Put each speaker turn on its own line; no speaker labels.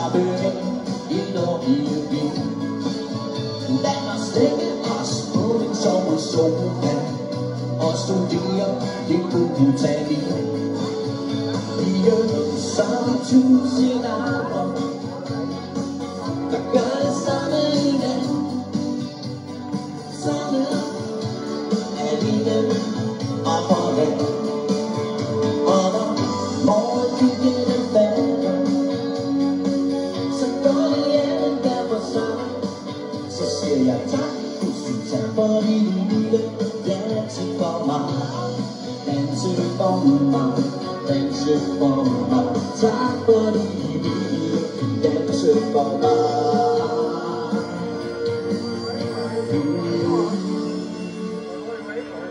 Strawberry, you know you be. That must take us moving so bad. Us to the you take me. The sun to see now. The girl is coming in. Summer, and even upon it. Oh, the more you get it better. Cecilia somebody dancing for my top body.